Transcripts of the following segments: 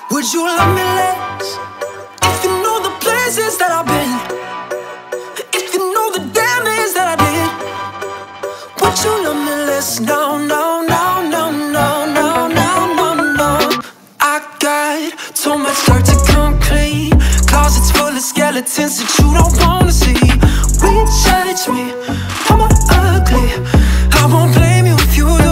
Would you love me less if you know the places that I've been? If you know the damage that I did? Would you love me less? No, no, no, no, no, no, no, no, no. I got too much dirt to come clean, closets full of skeletons that you don't wanna see. Judge me, I'm ugly, I won't blame you if you do.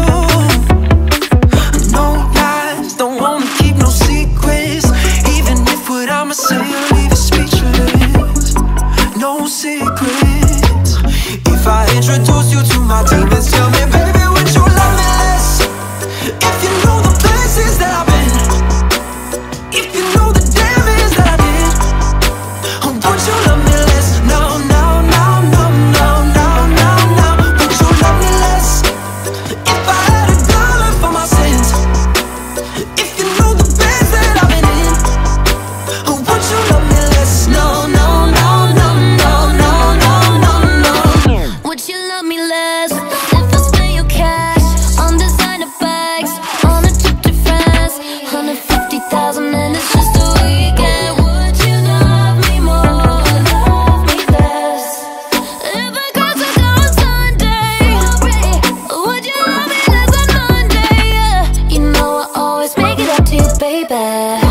No lies, don't wanna keep no secrets, even if what I'ma say will leave you speechless. No secrets. If I introduce you to my demons, tell me, baby, would you love me less if you know the places that I've been? If you know the damage that I did, would you love me less? No, no, no, no, no, no, no, no. Would you love me less if I had $1 for my sins? If you know the beds that I've been in, would you love me less? No, no, no, no, no, no, no, no, no. Would you love me less if I spend your cash on designer bags, on a trip to France, 150,000 and it's just a weekend? Would you love me more, love me less if I cross the door on Sunday? Would you love me less on Monday? Yeah. You know I always make it up to you, baby.